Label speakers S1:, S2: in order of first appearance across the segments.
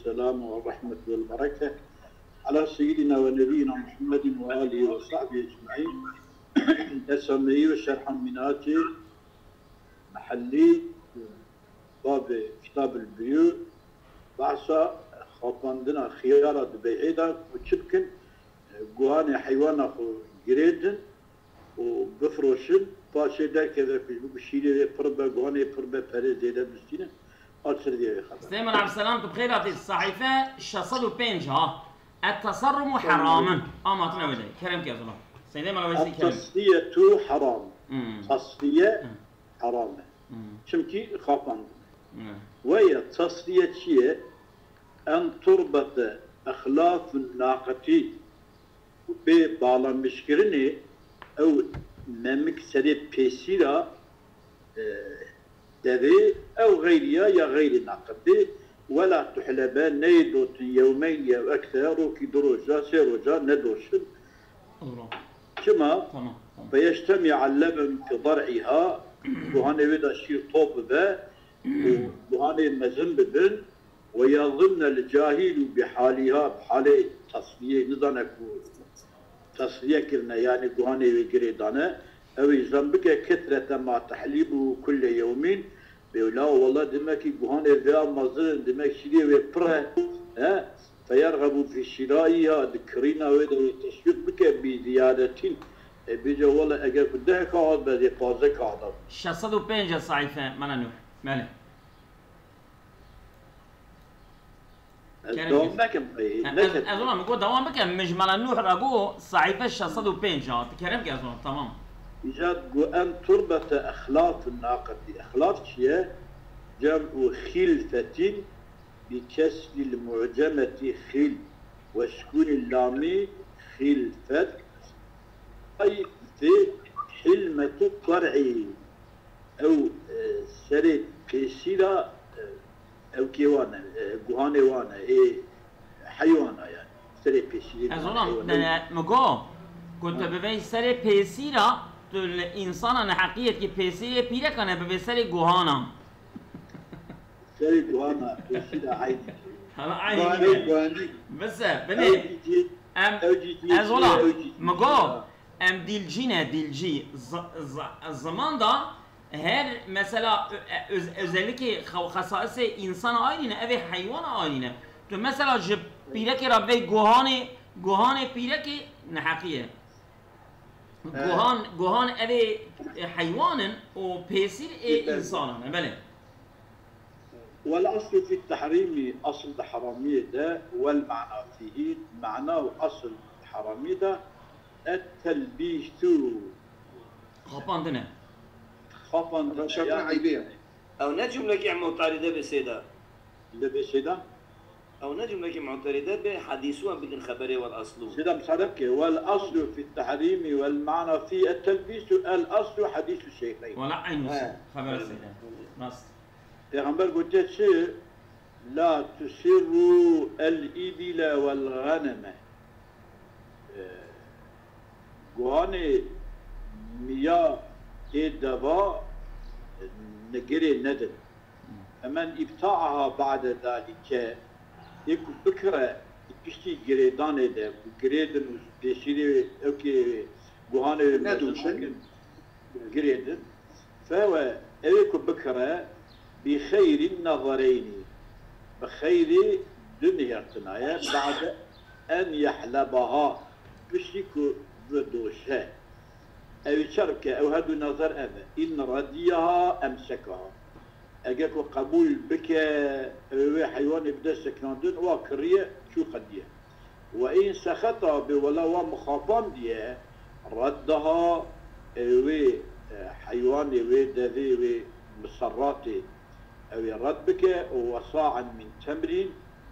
S1: والسلام والرحمة والبركة على سيدنا ونبينا محمد وآله وصحبه أجمعين. أسمي وشرح مناتي محلي باب كتاب البيوع بعصا خاطندنا خيارات بعيدة وشبكن جواني حيوان أخو جريدن وبفروشن باشي دا كذا في بشيلي فربا جواني فربا فرز زيادة بستينة أكثر دي خلاص.
S2: سلام عبد السلام بخيرات الصحيفة الشصد وبينج ها التصرم حرام ما تناولي كلام كذا الله سيدنا ما لو
S1: التصفية حرام تصفية حرام شمكي خاطن وهي تصفية شيء أن تربط أخلاف الناقة ببالا مشكرني أو ممك سري بيسيرا دبي أو غيرها يا غير ناقة ولا تحلبان نيدوت يومين أو أكثر وكي دروجا سيروجا ندوشن كما فيجتمع اللبن في ضرعها وهاني بدا شيء طوب با وهاني مزن بدن ويظن الجاهل بحالها بحالة تصفية نظنك تصفية كرنا يعني وهاني وقريدانا أو يزنبك كثرة ما تحليبه كل يومين بيقول والله دمك وهاني ذا مزن دمك شيء وبره ها فيرغب في شرائها ذكرنا ويدا تشوف بك بزيادة بيجا والله أجا كده كعاد بدي فازة كعاد.
S2: شصد وبينج الصحيفة ما نوح ماله.
S1: دوام بكم
S2: أظن مقول دوام بكم مش مال نوح رجوع صحيفة شصد وبينج تكلم كي أظن تمام.
S1: إيجاد أن تربط أخلاف الناقة أخلاف شيء جمع خلفة بكسر المعجمة خل وسكون اللام خلفة أي في حلمة القرع أو سرد كيسيرا أو كيوانا جوهاني وانا إيه حيوانا يعني سرد كيسيرا.
S2: أظن مقول كنت ببين سرد كيسيرا الإنسان أنا حقيقة كي كيسيرا بيرا كان ببين سرد جوهانا.
S1: سرد جوهانا كيسيرا عادي.
S2: هلا عادي. بس بني. أظن مقول ام ديلجي الزمان ده هر مثلا özellikle خصائص insan aynı ve hayvan aynı. تو مثلا جب پیرک ربی گوهان پیرک نحقیه. گوهان اوی حیوانن و پیسیر انسانن بله.
S1: والأصل في التحريم أصل الحرامية ده والمعنى فيه معناه أصل الحرامية ده التلبيس
S2: خفاندنه
S1: خفاندنه
S3: شرطنا عيبية
S4: أو نجم لك معترضة بسيدة
S1: بسيدة
S4: أو نجم لك معترضة بحديثها بدون خبره والأصل
S1: سيدة مصادقك والأصل في التحريم والمعنى في التلبيس الأصل حديث الشيخين
S2: ولا عين خبر السيدة نص
S1: پیغمبر قلت شيء لا تسروا الإبل والغنم گوهان مياه الدواء نجري ندم فمن ابتاعها بعد ذلك يكو بكرة يكشتي جريدان ده جريدن بيشيري اوكي گوهان
S3: ندوشن
S1: جريدن فهو يكو بكرة بخير النظرين بخير دنيا تنايا بعد أن يحلبها بشيكو بدوشها أو شركة أو هذا نظر أبا إن رديها أمسكها أجاكو قبول بك حيوان يبدأ سكناندن وكرية شو خدية وإن سخطها بولا ومخافان ديها ردها حيوان دذي مسراتي أو رد بك وصاعا من تمر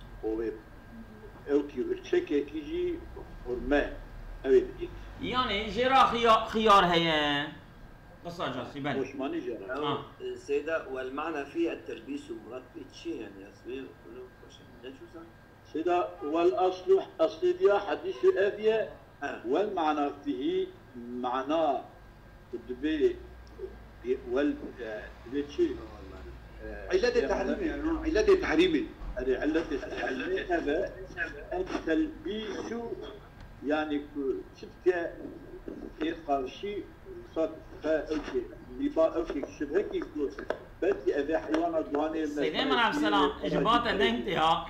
S1: أو كي ارتشكي كيجي ورماء أو يبديك
S2: يعني جرا خيار هي قصة جاسي بل
S1: مش ماني جرا
S4: سيدة والمعنى في التلبيس مراد بشيء يعني أصلي
S1: سيدة والأصل أصل ديا حديث الأذية والمعنى فيه معناه الدبي
S3: علة التحريمي يعني علة التحريمي
S1: هذه علة استعمال هذا التلبيس يعني شبكة في قرشي صار أوكي لبا أوكي شبه كي يقول بس هذا حيوانات دواني
S2: سيدنا من عبد السلام إجبات دينتها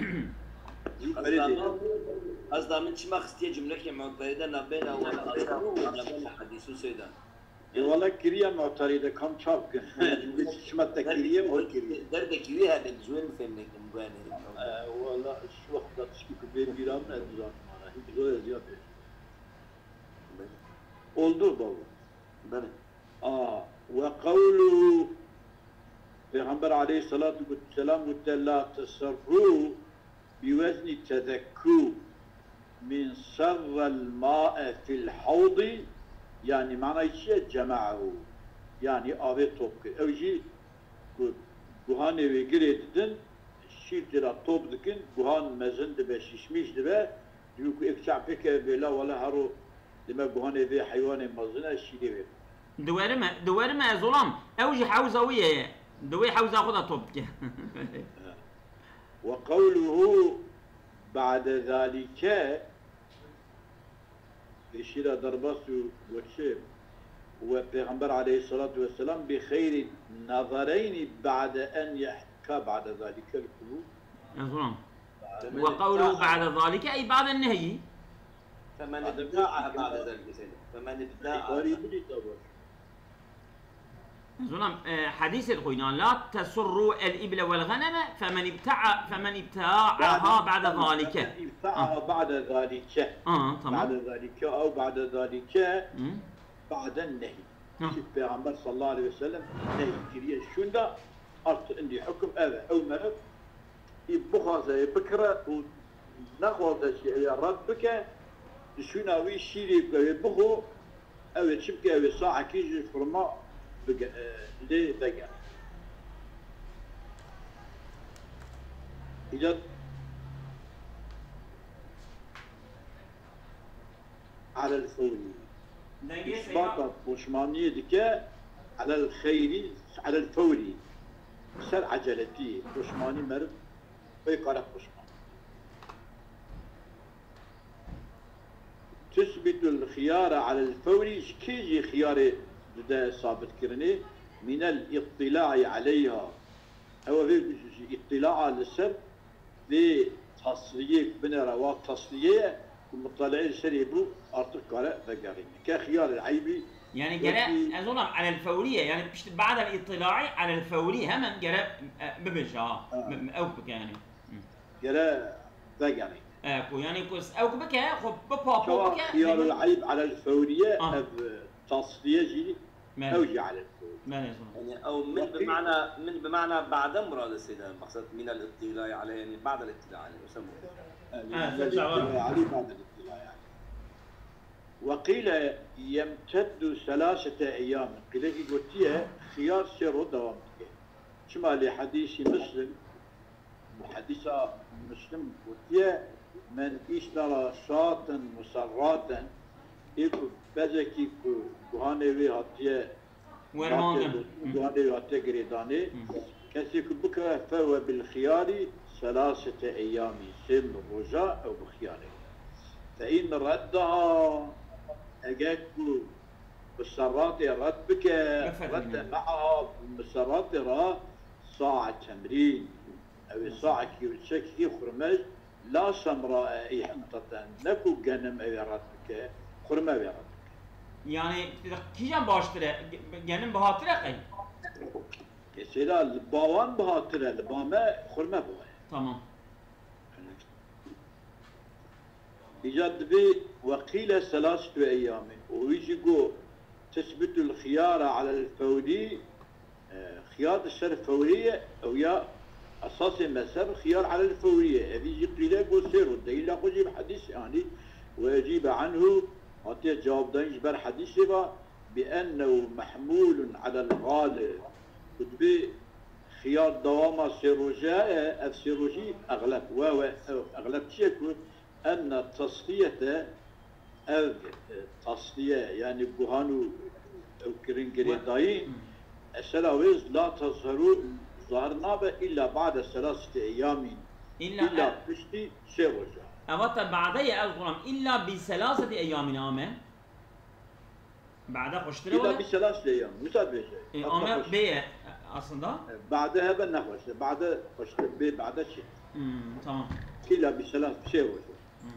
S4: قصدا من شما خستي جملة معترضة نبينا ولا نبينا حديث سيدا
S1: والله كريه معترضة كم شاب شما تكريه ولا كريه
S4: درد كريه هذا الزوين فهمني مباني
S1: والله شو وقت تشكيك بيرام نزار hiç zor yazıyor. Oldu baba.
S4: بلى
S1: Ve kavlu Peygamber aleyhissalatu vesselam la tasarru bivezni tezekku min sarral ma'e fil havdi yani mana işe cema'u yani ave topku. Evci buhan eve giredin şirtira topdukin buhan mezindi ve şişmişti ve diyor ki ekşa'feke bela vela haru demek buhan eve hayvanı mazına şişi ver.
S2: دوارما يا ظلام اوجي حوزه ويا دوي حوزه اخذها توبك
S1: وقوله بعد ذلك يشير ضربه وشير وبيغمبر عليه الصلاة والسلام بخير نظرين بعد أن يحكى بعد ذلك القلوب
S2: يا ظلام وقوله بعد ذلك أي بعد النهي
S4: فمن ابتاعها بعد ذلك فمن ابتاعها
S2: ظلام حديث القينان لا تسروا الإبل والغنم فمن ابتاعها بعد ذلك
S1: ابتاعها بعد ذلك
S2: تمام
S1: بعد ذلك أو بعد ذلك بعد النهي Peygamber sallallahu aleyhi ve sellem nehi kiriye şunda artık indi hüküm eve أو مرض بخازة بكرة ونخوض شيء ربك شونا ويشيري بخو أو تشبك أو ساعة كيجي فرما ليه بقى إذا على الفوري إثبات بوشمانية دكا على الخيري على الفوري سر عجلتي بوشماني مرد ويقرأ بوشمان تثبت الخيار على الفوري كيجي خياري ده ثابت كرني من الاطلاع عليها أو في اطلاع على السب لتصلية بن رواق تصلية ومطلعين شريبو أرتق قراء ذكرين كخيار العيبي
S2: يعني جراء أظن على الفورية يعني بعد الاطلاع على الفورية هم جراء ببجا أو بك يعني
S1: جراء ذكرين
S2: يعني كوس أو بك خب بابا بك
S1: خيار العيب على الفورية تصلية جي أوجي على الفورية
S4: يعني أو من بمعنى بعد مراد السيدة مقصد من الاطلاع عليه يعني بعد الاطلاع عليه يسموه
S1: عليه بعد الاطلاع عليه وقيل يمتد 3 أيام قيل قلتيها خيار سير دوام شما لحديث مسلم وحديث مسلم قلتيها من اشترى شاة مسراتا يكو بزكي كوهاني هاتيه كوهاني هاتيه قريداني كسيك بكرة فهو بالخيار 3 أيام سن رجاء أو بخياره فإن ردها أجاكو بالسرات رد بك رد معها بالسرات را ساعة تمرين أو ساعة كيوتشك خرمج لا سمراء أي حنطة نكو جنم أي رد بك خرمة أي رد بك
S2: يعني كيجان باشتري جنم بهاتره قي
S1: كسيلا الباوان بهاتره البامة خرمة بوه
S2: تمام
S1: إيجاد بي وقيل 3 أيام ويجيكو تثبت الخيار على الفوري خيار السر فورية أو يا أساس المسار خيار على الفورية هذه يجيب لك وسير والدليل أخذ حديث يعني ويجيب عنه أعطيه جواب دانش بر حديث بأنه محمول على الغالب بي خيار دوامة سيروجاء السيروجي أغلب أغلب شيء أن التصلية أو تصلية يعني بوهانو أو كرينجريداين السلاويز لا تظهر ظهر نابه إلا بعد 3 أيام إلا بشتي سيروجا.
S2: أوقات بعدها القرآن إلا ب3 أيام آمه. بعدها خشتره
S1: إلا
S2: ولا؟
S1: ب3 أيام مسابقة.
S2: آمه بيه أصلا.
S1: بعدها بنخش بعد خشت بيه بعد شيء.
S2: تمام.
S1: إلا ب3 سيروجا.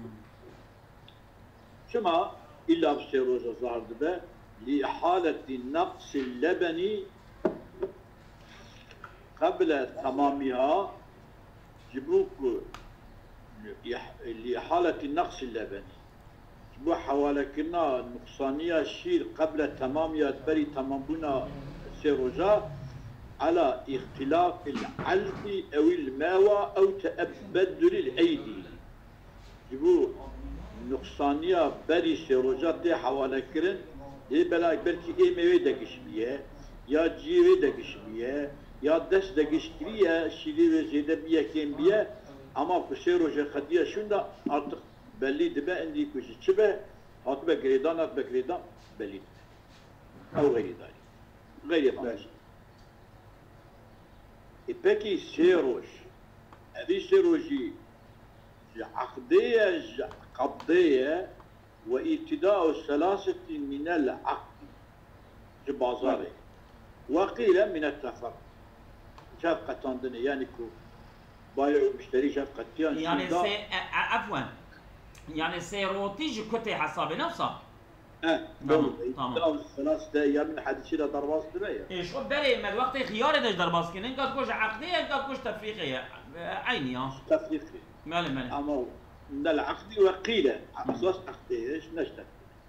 S1: شما إلا بسيروجا ظهر به لحالة نقص اللبن قبل تمامها جبوك لحالة النقص اللبني جبوا حوالي كنا نقصانية شير قبل تمامها تبري تمامنا سيروجا على اختلاف العلف أو الماوى أو تبدل الأيدي جبوا نقصانية بري سيروجا تي حوالي كرن دي بلاك بلكي اي ميوي دقش بيه يا جيوي دقش بيه يا دست دقش كريه شيلي زيده بيه كين بيه اما بسيروجا خديه شوندا artık belli dibe indi kuşu çibe hatbe gredan hatbe gredan belli او غير ذلك غير ذلك peki سيروج هذه سيروجي عقديه قبضيه وابتداء الثلاثة من العقد جبازاري وقيل من التفرق شفقة تندني يعني كو بايع ومشتري شفقة
S2: يعني عفوا يعني سيروتيج كتي حساب نفسه
S1: تمام 3 أيام من حد يشيل درباس دبي
S2: ايش بري ما الوقت خيار داش درباس كنين قد كوش عقديه قد كوش تفريقيه عيني ها
S1: تفريقي
S2: مالي
S1: اما من العقد وقيل اساس عقد ايش نشتك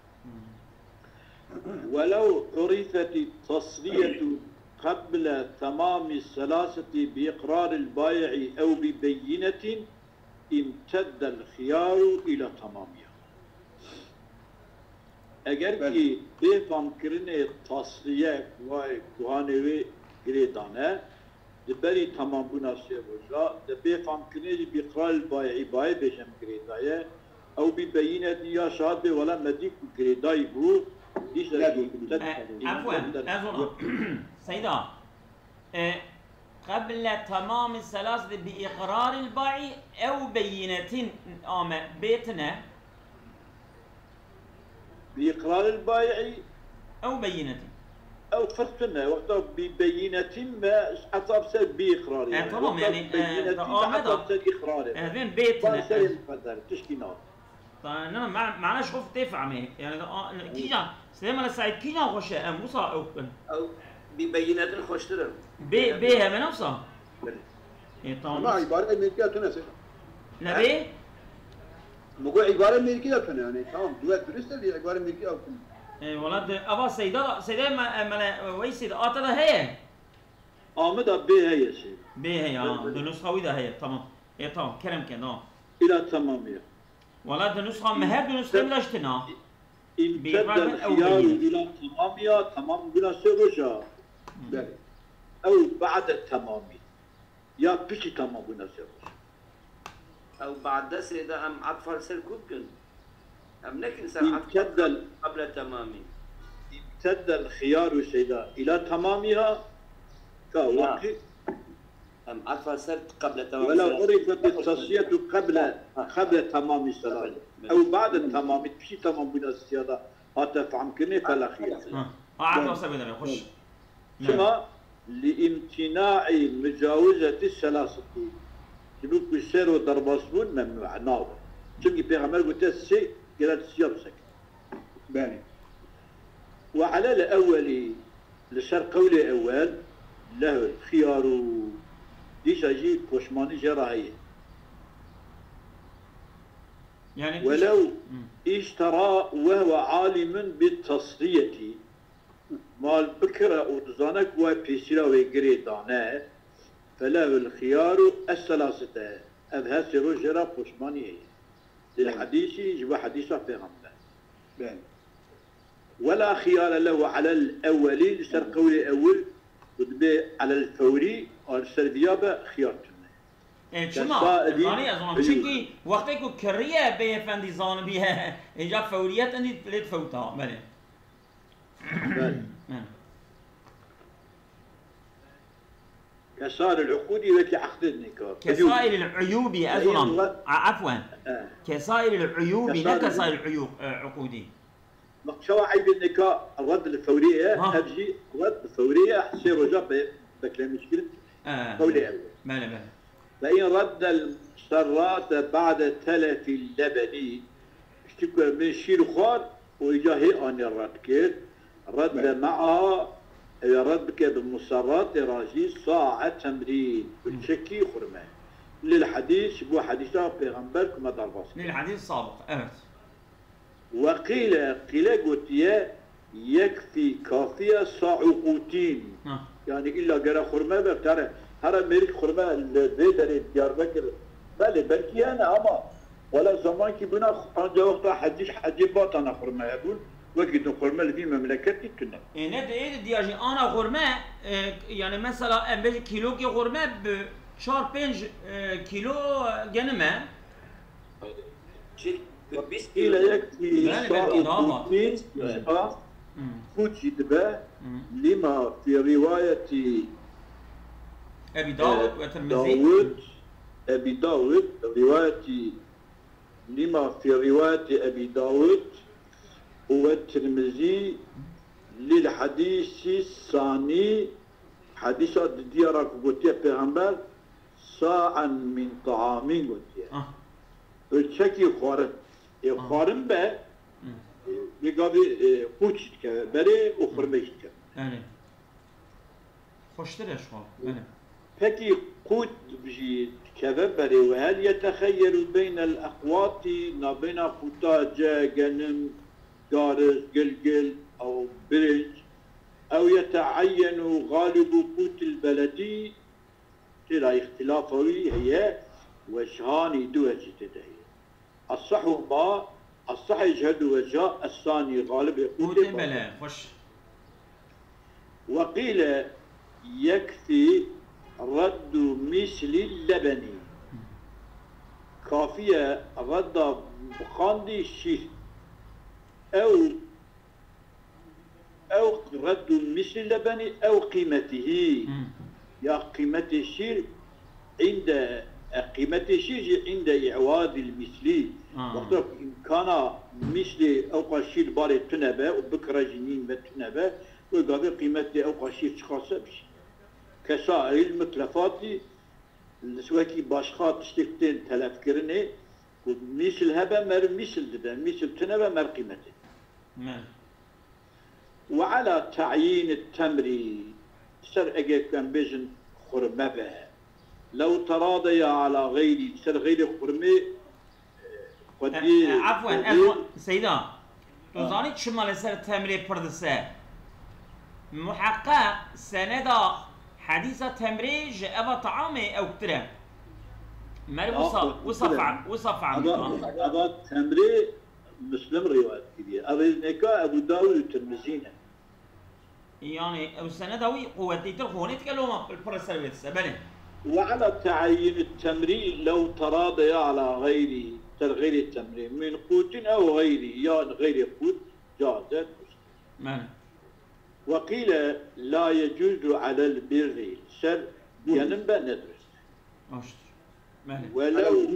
S1: ولو عرفت التصرية قبل تمام الثلاثة بإقرار البائع أو ببينة امتد الخيار إلى تمامها. اگر کی بفهم کرنه تصریه کوهانوی گریدانه دبری تمام بنا سیروجا دبفهم کرنه بإقرار البائع بائع بشم گریدایه أو ببينة يا شهادة ولا مديك گریدای بو
S2: عفوا سيدا قبل تمام الثلاثة بإقرار البائع أو بينة بيتنا
S1: بإقرار البائع
S2: أو بينة
S1: أو فرقنا وقتها ببينة ما أصاب سر بإقراره
S2: تمام يعني
S1: بينة أصاب سر إقراره
S2: هذين بيتنا
S1: تشكينات
S2: طيب معناش خوف تفهمي يعني كيجا سليمان السعيد كيجا خوش موسى أو
S4: ببينات خوشتر
S2: بها من نفسها
S3: ما عبارة ملكية تنسى
S2: نبي
S3: مقول عبارة ملكية تنسى يعني تمام دوات درست اللي عبارة ملكية أو
S2: اي ولد أبا سيدا ما ويسيد آتلا هي
S1: آمده به هي شيء
S2: به هي النسخة ويدا هي تمام اي تمام كرم كنا
S1: إلى تمامية
S2: ولد النسخة مهر النسخة ملاشتنا
S1: امتد الخيار إلى تمامية تمام بلا سيروجا أو بعد التمام يا بيشي تمام بلا سيروجا
S4: أو بعد سيدا أم عطفال سر كوكن أم لكن سر
S1: امتد
S4: قبل تمامي
S1: امتد الخيار سيدا إلى تمامها كوقت
S4: أم عطفال سر قبل تمام
S1: ولو عرفت التصفية قبل تمام الصلاة أو بعد التمام بشي تمام بلا سيادة هتفهم كني فلا خيار
S2: عطفال سر بدنا خش
S1: ثم لامتناع مجاوزة الثلاثة يقول السير ودرباسون ممنوع ناو çünkü peygamber قلت قالت يبسك
S3: باني
S1: وعلى الأول لشر قولي أول له الخيار ديش أجي بوشماني جراهية
S2: يعني
S1: ولو اشترى وهو عالم بالتصرية مال بكرة ودزانك وبيسيرا ويقريدانه فله الخيار الثلاثة أبها سيرو جرا بوشماني للحديث يجب حديثة في غمنا ولا خيار له على الأولي لسر قولي أول ودبي على الفوري أو السربيابة خيارتنا
S2: شما زاني أظن çünkü وقتی که کریه به فندی زان بیه اینجا فوریت اندی لید فوتا بله
S1: كسائر العقود التي عقد النكاح
S2: كسائر العيوب يا أزلم عفوا كسائر العيوب لا كسائر العقود
S1: شو عيب النكاح الرد الفورية تجي رد فورية حسين رجع بكلام مشكلة فورية
S2: بلى
S1: فإن رد المسرات بعد تلف اللبن اشتكى من شيل خار ويجاهي أن الرد كير رد معها رد بك بالمسرات راجي ساعة تمرين والشكي خرمان للحديث بو حديثة بيغمبر كما ضرباس
S2: للحديث السابق
S1: وقيل قلت يكفي كافية صاع قوتين يعني إلا قرا خرمان بفتره هذا ميرك خرمان البيدر ديار بكر بلكي أنا أما ولا زمان كي بنا عند وقت حجي باطنا خرمان يقول وقت خرمان في مملكتي كنا
S2: إيه ده دياجي أنا خرمان يعني مثلا أمبي كيلو كي خرمان ب 4-5 كيلو جنمه
S1: إلى يكفي صاع فوتي دبا لما في رواية
S2: أبي داود وترمذي
S1: أبي داود رواية لما في رواية أبي داود والترمذي للحديث الثاني حديث ديارك قلت يا پیغمبر ساعا من طعامين قلت يا ölçeki خارن خارن به میگاوی خوچ که بره و خرمش که
S2: بله خوشترش خواه بله
S1: peki قوت بجي كذا بري وهل يتخيل بين الأقوات ما بين قطاجة جنم جارز قلقل أو برج أو يتعين غالب قوت البلدي ترى اختلافه هي وجهان دوجة تدهي الصح ما الصح يجهد وجه الثاني غالب قوت
S2: البلد
S1: وقيل يكفي رد مثل اللبن كافية رد بخاندي الشيء أو رد مثل اللبن أو قيمته يا قيمة الشيء عند قيمة الشيء عند إعواد المثلي وقت إن كان مثل أو قشيل باري تنبه وبكرة جنين بتنبه وقابل قيمة أو قشيل شخاصة بشي كسائر المتلفات سواكي باشخات تشتكتين تلف كرني ومثل هبا مر مثل دبا مثل تنبا مر قيمته وعلى تعيين التمر سر اجي كان بيجن خرمبه لو تراضي على غيري سر غير خرمي قدي
S2: عفوا سيدا تظني شمال سر التمر بردسه محقق سندا حديث تمريج أبا طعامي أو كتره ما وصف عن
S1: أبا تمري مسلم رواية كبيرة أبا نكا أبو داود الترمذينا
S2: يعني أو سندوي قوتي ترخوني تكلموا البرسويت سبنه
S1: وعلى تعيين التمري لو تراضي على غيره غير التمرين من قوت أو غيره يا غير قوت جازت وقيل لا يجوز على البر سر ينبأ ندرس ولو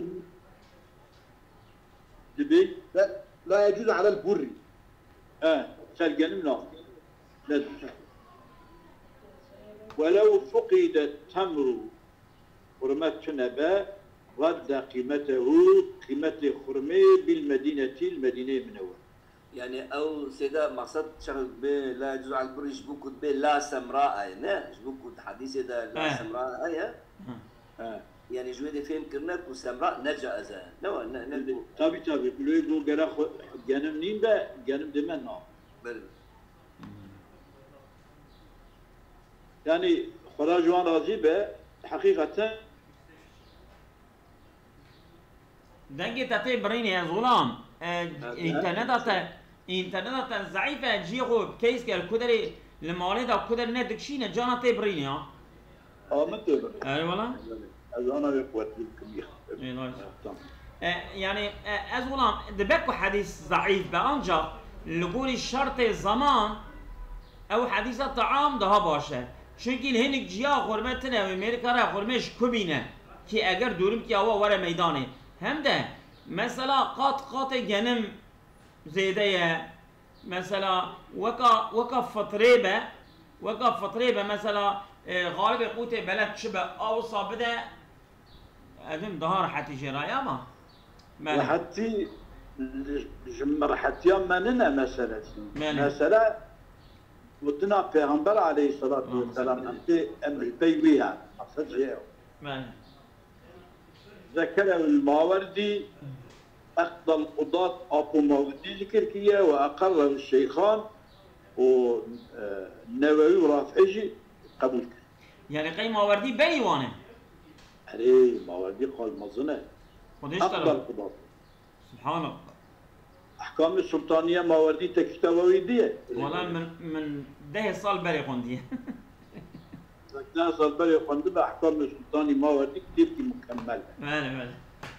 S1: دبي
S3: لا يجوز على البر
S1: سر ينبأ ندرس ولو فقد التمر حرمة نبا رد قيمته قيمة خرمه بالمدينة المدينة المنورة
S4: يعني او سيدا مقصد شغل به لا يجوز على البر يجبوك به لا سمراء نه يجبوك حديث ده لا سمراء ايه يعني جويد فهم كرنك وسمراء نرجع ازا نو نلبو
S1: تابي كلو يقول قرا جانم نين ده جانم دمان نو
S4: بل
S1: يعني خراجوان راضي به حقيقة
S2: دنجي تاتي بريني يا غلام انترنت ضعيفة جيغو كيس قال كدري المواليد او كدري ندكشينا جانا تبريني ها
S1: ما تبريني
S2: اي والله
S1: انا بقوت الكمية
S2: يعني از غلام دبكو حديث ضعيف بانجا لقول الشرط الزمان او حديث الطعام ده باشه چونکی هنگ جیا خورمه تنه و امریکا را خورمش کبینه که اگر دورم که آوا وره میدانه هم ده مثلا قات گنم زیده مثلا وکا فطره به مثلا غالب قوت بلد شبه او صابده ادم ظهر حتى جرايا ما
S1: حتى حتى مننا مثلا ودنا پیغمبر عليه الصلاة والسلام أنت أمر بيويها مقصد جيو ذكر الماوردي أخذ القضاة أبو ماوردي ذكر كيه وأقره الشيخان ونووي ورافعجي قبول كر
S2: يعني قيم ماوردي بني وانا
S1: عليه ماوردي قال مظنة أفضل القضاة
S2: سبحان الله
S1: أحكام السلطانية ماوردي تكتبوي دي
S2: والله من 10 سال بري خوندي
S1: 10 سال بري خوندي بأحكام السلطاني ماوردي كتير مكمل
S2: ماله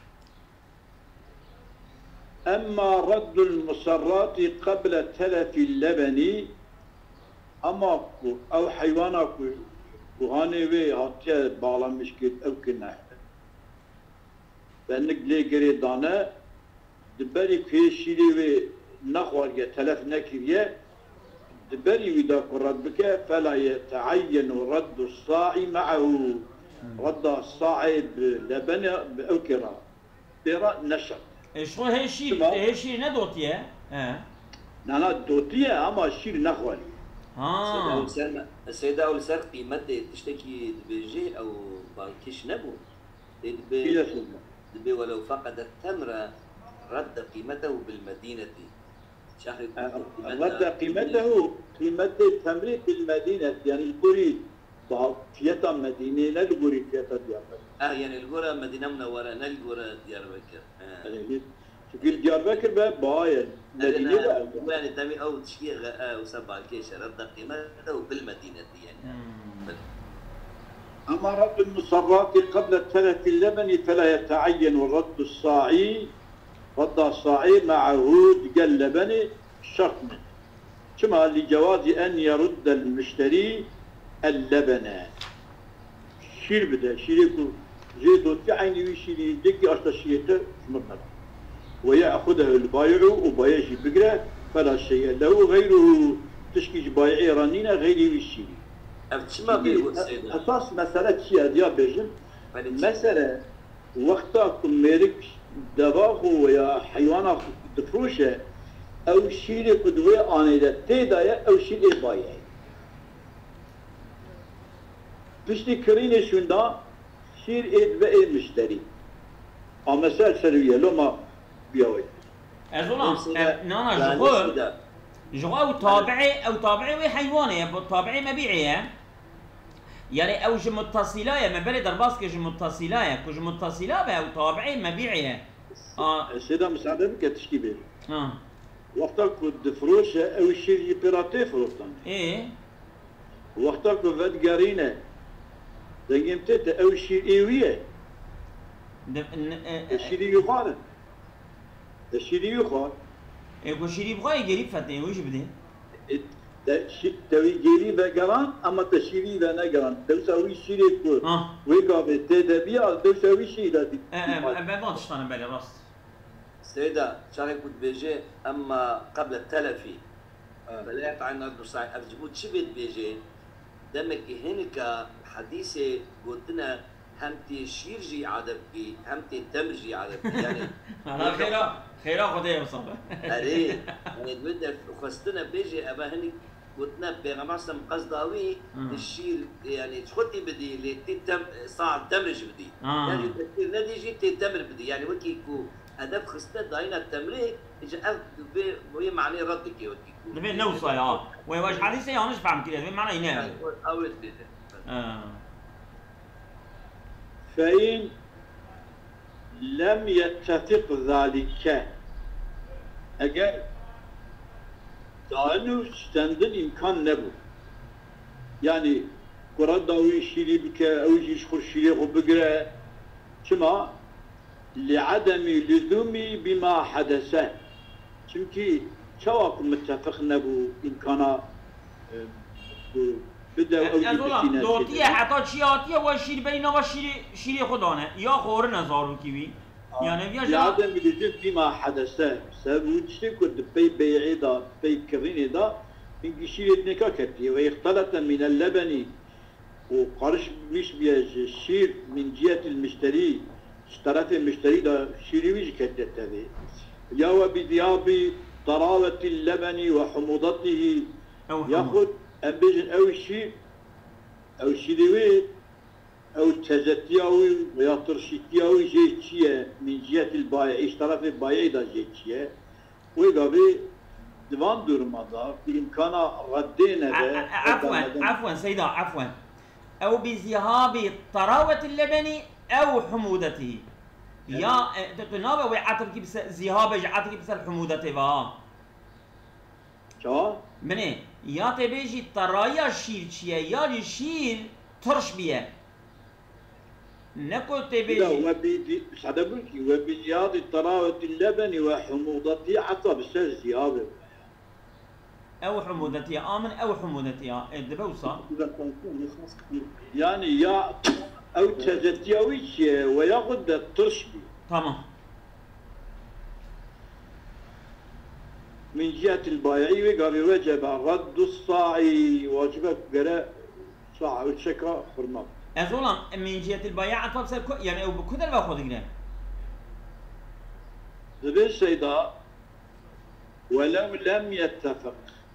S1: أما رد المسرات قبل تلف اللبن أما أو حيوانك وهاني وي هاتيا بالا مشكل أو كنا بأنك لي قريدانا دبري كيشيلي وي نخواريا تلف نكريا دبري ودا قرد بك فلا يتعين رد الصاعي معه رد الصاعي بلبن بأوكرا برا نشر
S2: شو هالشي ندوتيه
S1: لا دوتيه اما الشيء نخوالي
S4: السيدة أول سر قيمته تشتكي بيجي أو بانكيش نبو دبي ولو فقد التمر رد قيمته بالمدينة
S1: رد قيمته التمر بالمدينة يعني القري فيتا مدينة لا القري فيتا دياربكر
S4: يعني القرى مدينة منورة لا القرى دياربكر
S1: تقول دياربكر باين مدينة
S4: يعني تبي أو تشكي أو سبع كيش رد قيمته بالمدينة يعني
S1: أما رد المصرات قبل تلف اللبن فلا يتعين رد الصاعي رد الصاعي معه دقل اللبن شرط منه كما لجواز أن يرد المشتري اللبن شير بده شيريكو زيدو تعيني ويشيري دقي أشتا شيرته شمرنا ويأخذه البايع وبايعي بقرة فلا شيء له غيره تشكيج بايعي رنينة غيري ويشيري
S4: أفتشما بيقول سيدة
S1: أساس مسألة شيء ديا بيجن مسألة وقتا كميرك دواغو ويا حيوانا دفروشة أو شيري قدوة آنيدة تيدايا أو شيري بايعي بشتي كريني شوندا شير إيد وإيد مشتري أما سأل سلوية لو ما بيوي
S2: أزولا نانا جغو أو طابعي وي حيواني طابعي مبيعي يعني أو متصلة ما بالي درباس كج متصلة كج متصلة أو طابعي مبيعي
S1: السيدة مساعدة بك تشكي بيه وقتها كنت فروشة أو شير يبيراتي فروشتان
S2: إيه
S1: وقتها كنت فدقارينة دقيمتت أو شير إيوية الشير يخالد الشير يخال
S2: إيه شير يبغى يجري فتنة ويش بده
S1: توي جري بقران أما تشيري بنقران تسوي شير كل ويقابل تدبيا تسوي شير هذي
S2: ما تشتغل بالي راس
S4: سيدة شارك كنت بيجي أما قبل التلفي فلا يتعين رد الصاعي أفجبوت شبت بيجي دمك هنك حديثة قلتنا همتي شيرجي عدبكي همتي تمرجي عدبكي يعني
S2: أنا خيرا خديه مصابة
S4: أري يعني بدنا خستنا بيجي أبا هنك قلتنا بيغمرسم قصداوي الشير يعني تخطي بدي لتتم صاع تمرج بدي يعني نتيجة تتمر بدي يعني وكي كو هدف خستنا داينا التمريك إجا وهي معنى ردك وكي كو
S2: دبي نوصل ويواش حديثة يعني مش فاهم كده دبي معنى ينام
S4: أول بيجي
S1: فإن لم يتفق ذلك أجل دانو ستندن إمكان نبو يعني قرد داوي شيري بك أو يجيش خور شيري خو بقرأ كما لعدم لزوم بما حدث چونكي شواكم متفق نبو إمكانا بدا
S2: أزولا دوتيه حتى شياتيه وشير بينه وشير خدانه يا خور نزارو كيوي يعني بيجا
S1: عدم اللزوم فيما حدث سبب كنت بي بيعيدا بي كرينيدا إن شير نكاكتي ويختلط من اللبن وقرش مش بيج الشير من جهة المشتري اشترت المشتري ده شيري ويش كتت هذه يا بذياب طراوة اللبن وحموضته ياخذ أمبيجن أو شيء أو شيريوي أو تزتياوي ويا ترشيتياوي جيتشيا من جهة البايع اشترت البايع ده جيتشيا ويقابي دوام durmada بإمكان ردين هذا
S2: عفوا سيدا عفوا أو بذهاب طراوة اللبن أو حموضته يا تنابا ويعطيك بس ذهاب يعطيك بس الحموضته با
S1: شو
S2: مني يا تبيجي طرايا شير شيا يا شير ترش بيه نكو تبيجي
S1: لا وبيدي صدقني وبزيادة طراوة اللبن وحموضته حتى بس زيادة
S2: أو حموضتي آمن أو حموضتي الدبوسة
S1: يعني يا أو تزتياويش وياخذ الترشبي
S2: تمام
S1: من جهة البايعي وقال وجب رد الصاعي واجبك قراء صاع وشكا خرمات
S2: أزولا من جهة البايع تبصر يعني أو بكذا اللي باخذ قراء
S1: زبين سيدا ولو لم يتفق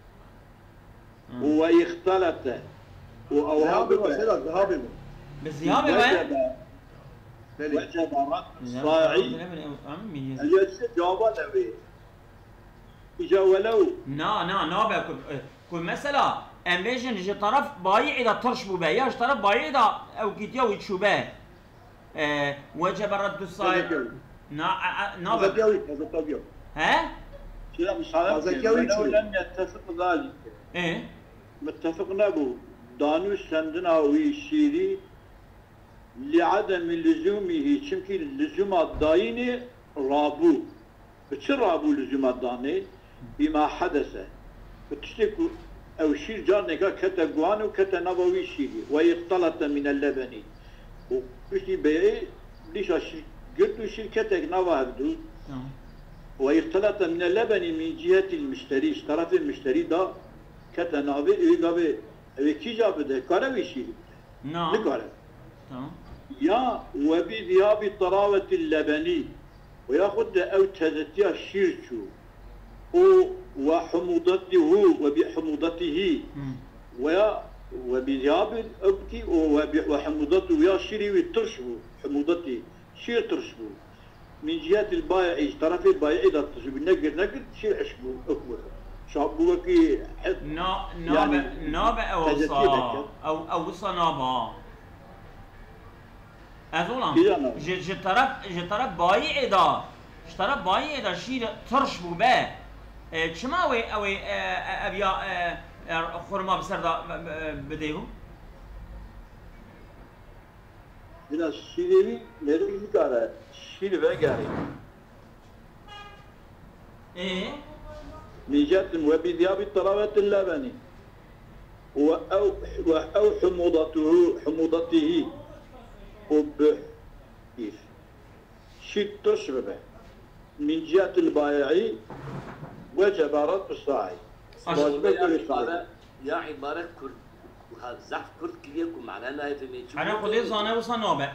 S1: هو يختلط
S3: ذهابي
S2: بالذهاب بقى
S1: وجب رد الصاعي جوابا نبي إجا ولو
S2: نا كل مسألة أمبيجن جي طرف بايع إذا ترشبوا به ياش طرف بايع إذا أو كتيا ويتشو به وجب رد الصاعي نا
S3: زكاوي
S2: ها؟
S1: ولو لم يتفق ذلك
S2: إيه
S1: متفق نبو دانوش سندنا ويشيري لعدم لزومه çünkü لزوم دايني رابو بچه رابو لزوم داني بما حدث بتشتكو او شير جانكا كتا قوانو كتا نبوي شيري ويختلط من اللبن وبشتي بيعي ليش قلتو شركتك نبهدو ويختلط من اللبن من جهة المشتري طرف المشتري ده كتا نبي ويقابي كي جابده كاره ويشيري
S2: نعم
S1: نكاره يا وبذهاب طراوة اللبني وياخذ او تزتيا الشيرشو وحموضته وبحموضته وبذهاب الابكي وحموضته يا شيري وترشبو حموضته شير ترشبو من جهة البائع طرف البائع اذا ترشبو نقر شير عشبو اكبر شابوكي
S2: نابا او وصا نابا أزولا جي طرف بايع إذا شير ترشبو به چما اوي ابيا خورما بسر دا بديو
S1: بنا شيري نري يكاره شير وغاري
S2: ايه
S1: نجات وبذهاب طراوة اللبن أو حموضته كيف شيء تشبه من جهة البائع وجب رد الصاعي
S4: يا عبارة كرد وهذا زحف كرد كليكم معناها في ميتشو
S2: أنا قلت زانه وصنوبة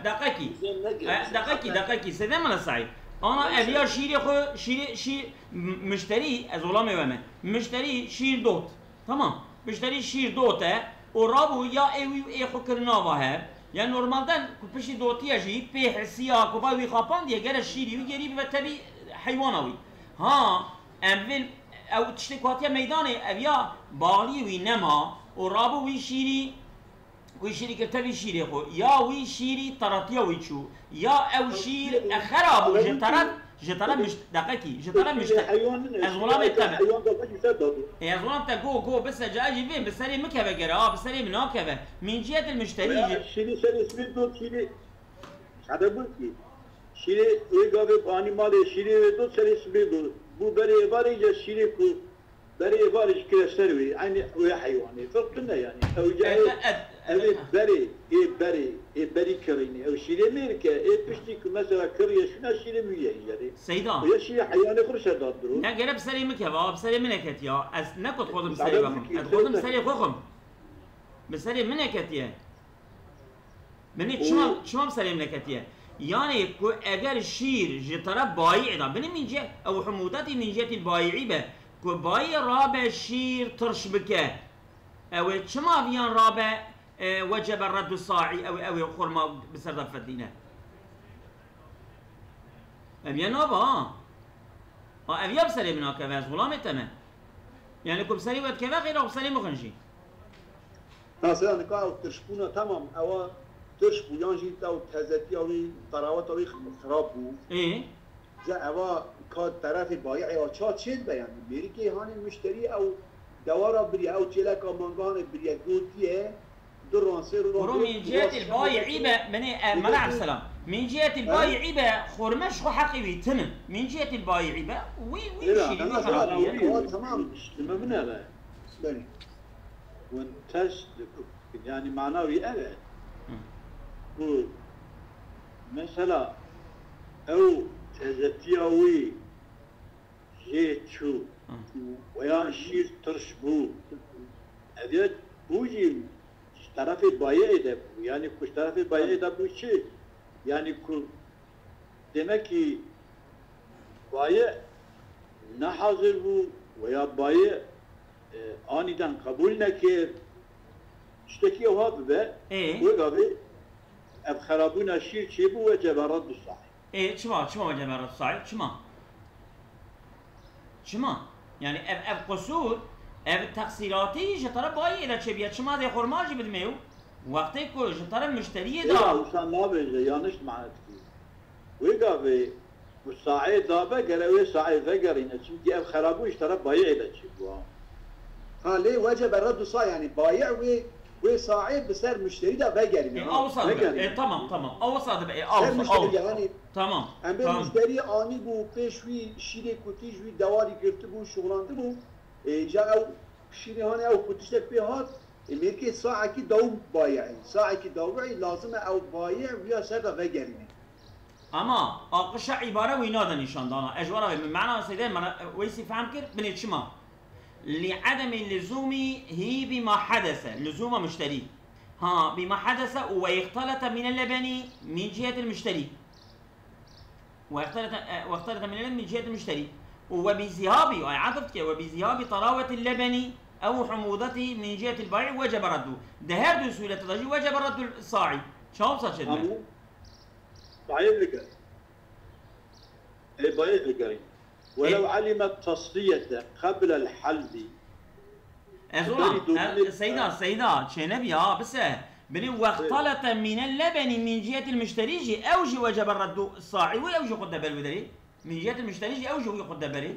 S2: دقيقي سيدا من الصعيد أنا أبيا شيري مشتري أزولامي وما مشتري شير دوت تمام مشتري شير دوته ورابو يا ايوي اي خكرناوها يعني نورمالدن كبشي دوتي اجي بي حسيا كوباوي خابان دي غير الشيري ويجري بتبي حيوانوي ها امبل او تشتكواتيا ميداني ابيا باغلي وينما ورابو ويشيري كتبي شيري خو يا ويشيري طرطيا ويشو يا او شير اخرابو جترا مش دقيقي جترا مش ازغلام التبع ازغلام تقو بس جاجي بين بسري مكبه جرا بسري مناكبه من جهه المشتري
S1: شيري اسمه دو شيري هذا بقولي شيري ويقابل باني مال شيري دو سري اسمه دو بو بري باري جا شيري كو بري فارش كلا سروي يعني ويا حيواني فرقنا يعني او جاي بري كريني او شيء امريكا بشتيك مثلا كوريا شنو شيء مية يعني
S2: سيدا
S1: ويا شيء حيواني خرش دادرو
S2: نا قرب سليمك يا بابا سليم منك يا از نكت خودم سليم خودم سليم خوخم بسليم منك يا مني شما سليم منك يا يعني اگر شیر جه طرف بایع دا بنی من جه او حمودتی من جهت البایعی به که بایع رابع شیر ترش بکه او چما بیان رابع وجب الرد الصاعي او خرما بسر دفتینه ابيان نابا ابيا بسري من هكذا غلام تمام يعني كم سري وقت كذا غير بسري مخنجي
S3: مثلا نكاو ترشبونا تمام او ترشبو يانجي تاو تهزتي او طراوات او خراب بو
S2: ايه
S3: جا اوا كاد طرف بايع او چا چيد يعني امريكي هاني المشتري او دوارا بريا او تشيلاكا مانغان بريا جوتيه درونسير
S2: برو من جهة البايعي مني منع السلام من جهة البايعي به خرمش خو حقي بيتمن من جهة البايعي به وي
S3: تمام
S1: ما بنابه
S3: بني
S1: وانتش يعني معنوي أبد مثلا او تزتياوي جيتشو ويا شير ترشبو ابيت بوجي طرف بايع ده يعني كش طرف بايع ده bu şey yani demek ki bayi ne hazır bu veya bayi aniden kabul nekir işte ki o abi be bu abi ev kharabuna şir şey bu ve cebarat sahih
S2: شما جماعة الصعيد شما يعني اف قصور اف تقصيراتي جترى باي الى شبيه شما ده خرماجي بدميو وقتی که جترى مشتری دا
S1: sen ne yapıyorsun yanlış معنات ki ويقابي والصاعد دابا قالوا صاعد فقرين çünkü ev kharabu iştara bayi ile çıkıyor
S3: ها ليه وجب الرد صاع يعني بايع وصاعد بسر مشتري ده بقرين
S2: اوصل تمام اوصل بقى اوصل
S3: يعني
S2: tamam
S3: ام به مشتری آنی بو پیشوی شیره کتی جوی دواری گرفته بو شغلانده بو جا او شیره هانه او کتیشتک بیهات میرکه ساعه کی دو بایعی ساعه کی دو بایعی لازمه او بایع ویا سر دا وگرینه
S2: اما اقش عباره وينا ده نشان دانا اجواره من معنى سيده من ويسي فهم كر بنت شما لعدم اللزوم هي بما حدث لزوم مشتري ها بما حدث ويختلط من اللبن من جهه المشتري واختلط من اللبن من جهه المشتري وبذهاب عطفت وبذهاب طراوه اللبن او حموضته من جهه البائع وجب رده ده هردو سهوله تضجي وجب رد الصاعي شو صار شد
S1: صحيح لك اي بايع لك ولو علمت تصدية قبل الحلب
S2: سيدا شنبي بس بني واختلط من اللبن من جهة المشتري أوجي وجب الرد الصاعي وأوجي قد بالبدري من جهة المشتري أوجي قد بالي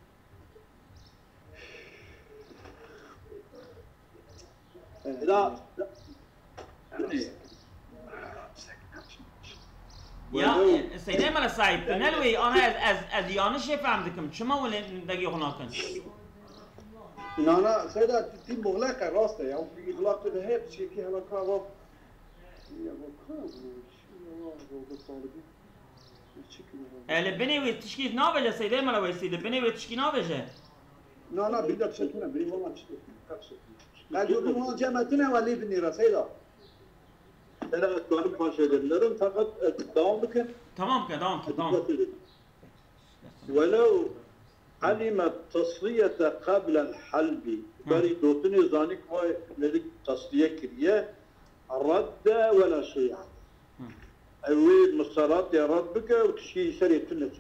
S1: لا
S2: يا سيدي مال الصعيب تنلوي أنا از يانش فهمتكم شما ولا دقيق هناك
S3: لا سيدا تي مغلقة راسته يعني في إغلاق تبهيب شيء كي هلا كارو
S2: لبني وتشكيل نابجة سيدي مال ويسي لبني وتشكيل نابجة
S3: لا بيدا بشكلنا بني والله تشكيل لا جوبي ما جمعتنا ولا بني راسيدا
S1: أنا أتكلم باشدلرم فقط دام بكن
S2: تمام
S1: ولو علمت تصلية قبل الحلب بري دوتني زانك ما لديك تصلية كريه رد ولا شيء أول مصارات يا ربك وتشي سري تنة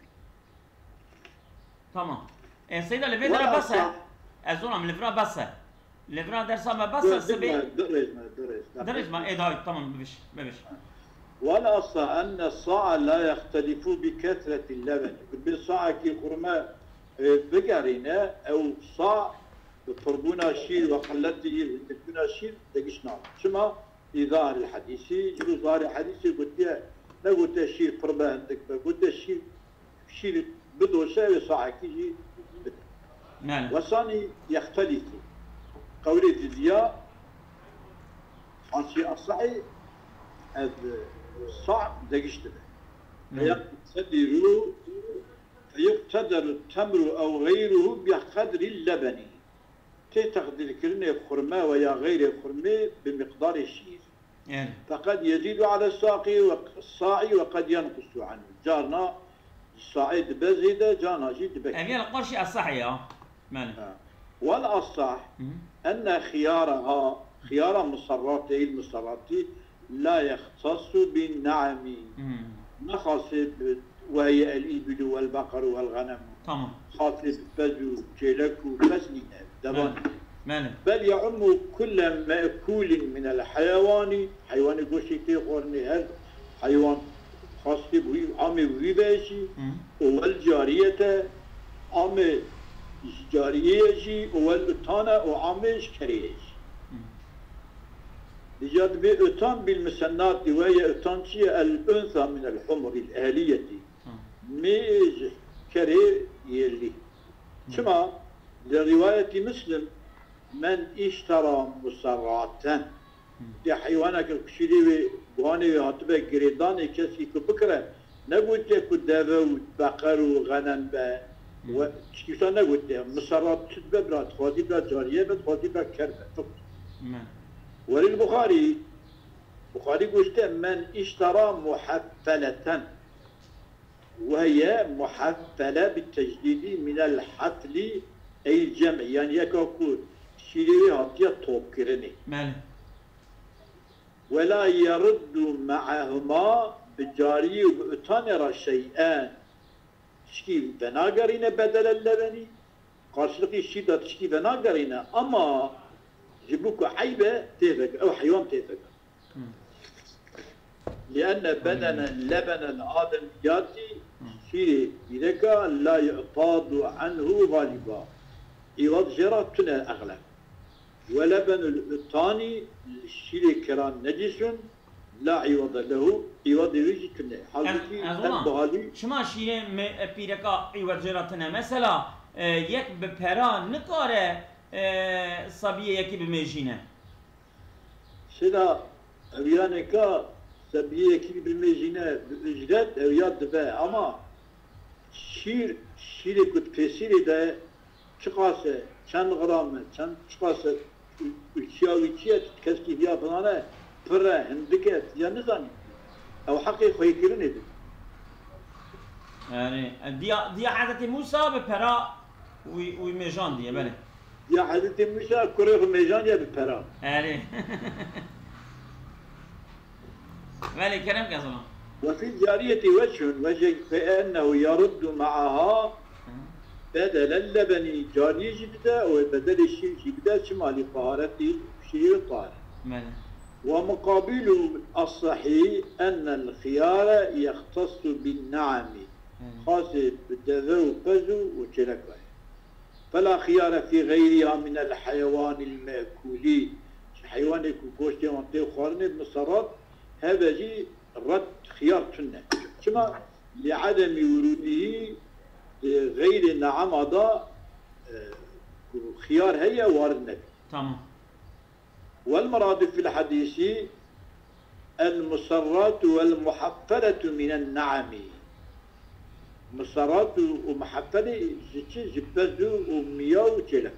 S2: تمام سيدا لفيدرا بس أزونا من لفرا بس لفرا درسا ما بس سبي درج ما إيه دايت تمام ببش
S1: ولا أصلا أن الصاع لا يختلف بكثرة اللبن بالصاع كي خرما بقرينا أو صاع بطربونا شيء وقلته تكونا شيء دقشنا شما إظهار الحديثي جلو ظهار الحديثي قلت لا قلت شيء قربا عندك قلت شيء بدو شيء صاع كي وثاني يختلف قولي الديا حاشي الصحي الصعب دقشت فيقتدر التمر أو غيره بقدر اللبن تقدر كرني خرمة ويا غير خرمة بمقدار الشيء فقد يزيد على الصاعي وقد ينقص عنه جارنا الصاعد بزيدة جارنا جيد بكي
S2: يعني القرش الصحي
S1: والأصح أن خيار المصرات لا يختص بالنعم نخاص وهي الإبل والبقر والغنم
S2: تمام
S1: خاص بفزو جلكو فسنين دبان بل يعم كل مأكول من الحيوان حيوان قوشيكي قرني هل حيوان خاص به عامي ويباشي والجارية عامي جارية والأتانة وعامي شكريش لجاد بأتان بالمسنات وهي أتانشية الأنثى من الحمر الآلية ميج كري يلي كما لرواية مسلم من اشترى مسراتا دي حيوانك الكشري بواني هاتبه قريداني كسي كبكرة نقول تكو دابو بقر وغنم با وكيسا نقول تكو مسرات تدبه بلا تخواتي بلا جارية بلا تخواتي بلا كربة فقط وللبخاري قلت من اشترى محفلة وهي محفلة بالتجديد من الحفل أي الجمع يعني يكاكو شيري هاتيا طوب كرني ولا يرد معهما بجاري وبأتانر شيئان تشكي بناقرين بدل اللبني قارشلقي الشيطة تشكي بناقرين أما جيبوك عيبة تيفك أو حيوان تيفك لأن بدن اللبن الآدمياتي في ذلك لا يعتاض عنه غالبا عوض جراتنا أغلب ولبن الثاني الشيء كران نجس لا عوض له عوض يجي كنا
S2: حالتي شما شيء بيركا عوض جراتنا مثلا يك ببران نكاره صبيه يكي بميجينه
S1: سيدا أبيانكا صبيه يكي بميجينه بإجرات أبيات دفاع أما شير كنت فيسيري ده çıkarsa, çen gramı, çen çıkarsa, üçüye keski diye falan pıra, hendike, ya ne zannet? O hakkı koyukirin edin.
S2: Yani diye Hazreti Musa bir pera uymejan diye böyle.
S1: Diye Hazreti Musa kuru uymejan diye bir pera.
S2: Yani. Böyle kerem kazanım.
S1: وفي الجارية وجه فإنه يرد معها بدل اللبن جاري جبدا وبدل الشيء جبدا شمالي طهارتي شيء طاهر. ومقابل الصحيح أن الخيار يختص بالنعم خاص بالدذو وبزو وشلكه فلا خيار في غيرها من الحيوان المأكولي حيوان كوكوشتي وانتي خارني بمصرات هذا جي رد خيار تنة كما لعدم وروده غير نعم هذا خيار هي وارد النبي
S2: تمام
S1: والمراد في الحديث المسرات والمحفلة من النعم مسرات ومحفلة جبزو ومياه وجلك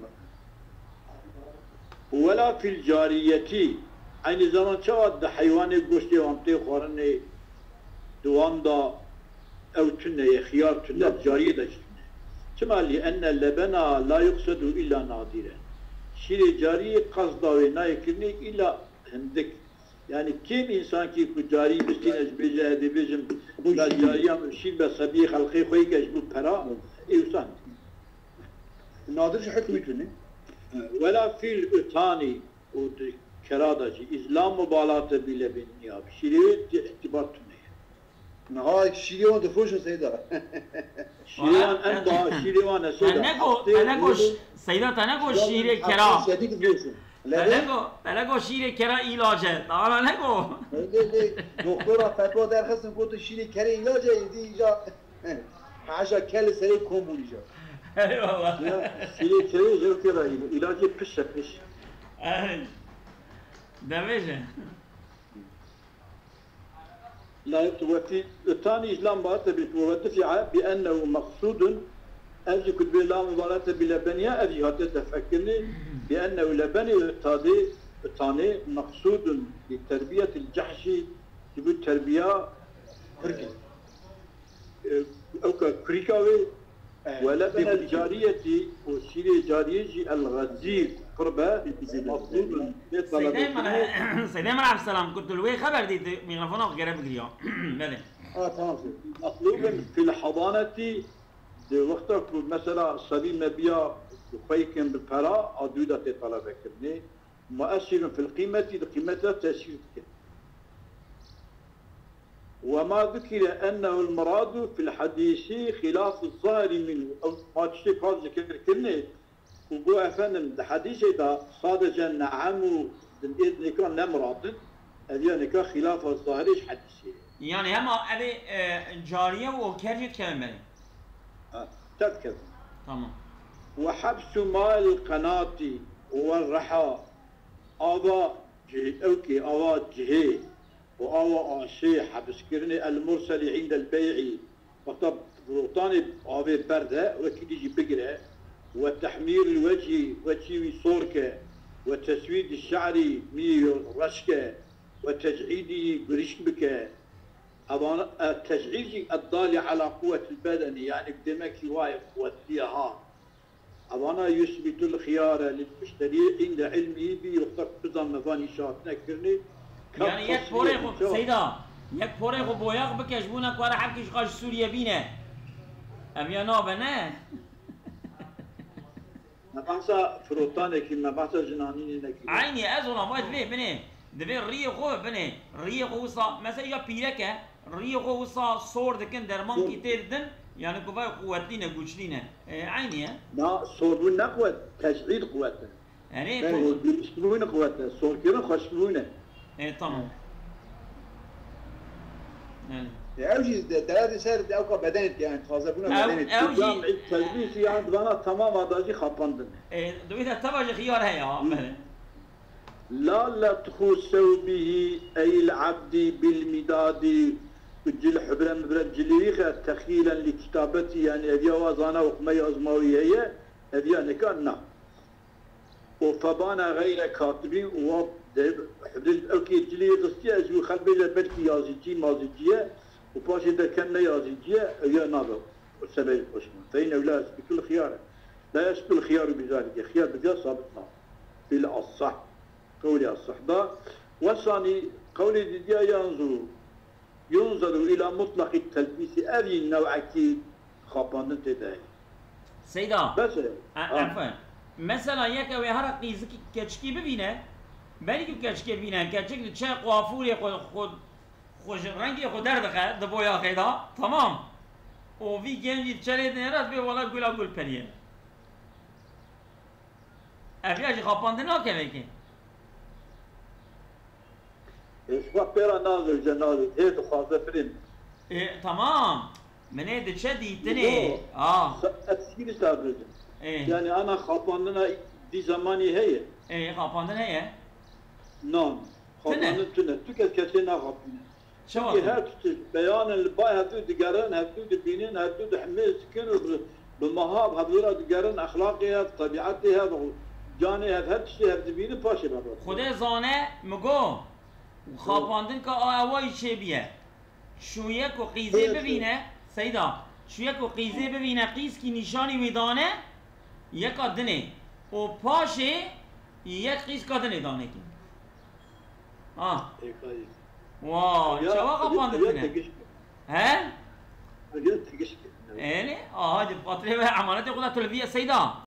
S1: ولا في الجارية aynı zaman çoğu hayvanı göçtü antı korne duanda ev tünne khiyar tünne cariye de çmali enne lebena la yuqsadu illa nadira şiri cariye qasda ve naykirni illa hendik yani kim insan ki bu cari bistine bejade bizim bu cariyam şil be sabi halqi khoy geç bu para insan nadir hükmü ne ولا في الاتاني كرادجي إسلام مبالاة بلا بالنياب شريوت اعتبار تنية
S3: نهاية شريوان دفوش سيدا
S1: شريوان أنت شريوان سيدا
S2: أنا قوش سيدا أنا قوش شيري كرا أنا قوش شيري كرا إيلاجة أنا نقو
S3: دكتورة فتوى درخصن قلت شيري كرا إيلاجة يدي إيجا عشا كل سري كومبول إيجا
S2: اي والله
S3: سيدي كذي غير كذا علاجي بش
S2: دمجه
S3: لا توفي الثاني إسلام بات بتوفي بأنه مقصود أجي كتب الله مباراه بلبنيا أجي هذا تفكرني بأنه لبني الثاني مقصود لتربية الجحش تبي التربية فرقي أو كريكاوي ولبن الجارية وسيري جارية الغزير قربها مقصود
S2: سيدي مرحبا السلام كنت الوي خبر دي ميكروفون قرب قريا بله
S3: تمام مطلوب في الحضانة وقتك مثلا صبي مبيا وخيكم بالفراء أدودة طلبة كبني مؤثر في القيمة لقيمتها تأثير وما ذكر أنه المراد في الحديث خلاف الظاهر منه أو ما تشتك هذا ذكر كلمة وقوة فندم الحديث إذا صادجا نعم الإذن كان لا مراد هذه كان خلاف الظاهر حديثي
S2: يعني هم أبي جارية وكرجة كلمة
S3: تذكر
S2: تمام
S3: وحبس مال القناة والرحى أضا أوكي أضا جهي وأضا آشي حبس كرني المرسل عند البيع وطب روطاني أبي بردة وكيد يجي بقرة وتحمير الوجه وجهي صوركة وتسويد الشعر مي رشكة وتجعيده برشبكة أبانا التجعيد الضالي على قوة البدن يعني بدمك واقف قوتها أبانا يثبت الخيار للمشتري عند علمه بيختار بضم مفاني شاطنا كرني
S2: يعني يك بوريخو سيدا يك بوريخو بوياق بكشبونك ورا حبكش قاش سوريا بينا أبيا نابنا
S3: ما بحثا فروتانك ما بحثا جنانينك
S2: عيني أزونا ما تبيه بني دبي ريخو بني ريخو وصا مثلا يا بيركه ريخو وصا صور دكن درمان كتير دن يعني كوباي قوتينا قوشلينا عيني
S3: لا صور نقوة تشعير قوتنا
S2: يعني
S3: يشترون قوتنا صور كنا خشمونا
S2: تمام يعني
S3: اوجي ثلاث سنة اوقع بدنت يعني تخاصبونا بدنت جامع التلبيس يعني دغنا تمام هذا خطندن
S2: دويتا تبع خيار هيا
S3: لا تخوسوا به أي العبد بالمداد الجل حبرا مبرا جليخة تخيلا لكتابتي يعني هذه وازانا وقمي أزماوية هي هذه أنا كان نعم وفبانا غير كاتبين وحبرا أوكي جلي غستي أزوي خلبي لبلكي يازيجي مازيجية وباشي دا كان يازيجية هي نابل والسبب القشمة فإنه لا يسبق الخيار لا يسبق الخيار بذلك الخيار بذلك صابتنا في الصح قولي الصحبة والثاني قولي دي ينظر إلى مطلق التلبيس أي النوع كي خابان تدعي
S2: سيدا
S3: بس
S2: عفوا مثلا يك أو هرق قيزك كشكي ببينه بالك كشكي ببينه كشكي تشا قافوري خود خوش رنگي خود دردخه دبويا خيدا تمام وفي جنجي تشريد نراس بي والله قول أقول بريه أفياجي خابان تناكي بكي
S3: اسمع بيرا نازل جنازة هي تخاطر فريم
S2: تمام من هيدا تشدي تني
S3: أتسير سابرد يعني أنا خاطرنا دي زماني هي
S2: خاطرنا هي
S3: نعم خاطرنا تنا تكاد كسينا خاطرنا
S2: شو
S3: هات بيان الباي هاتو دقارن هاتو دبينين هاتو دحميس كانوا بالمهاب هذول دقارن أخلاقها طبيعتها جاني هات شيء هات دبينين باشي بابا
S2: خدا زانه مگو خاپاندن که آوای چه بیه شویک و قیزه ببینه سیدا شویک و قیزه ببینه قیز کی نشانی میدانه یک دنه و پاشه یک قیز که دنه دانه کی واو شوا خاپاندن دنه ها؟ اینه؟ هادی بخاطر عمالت خدا تلویه سیدا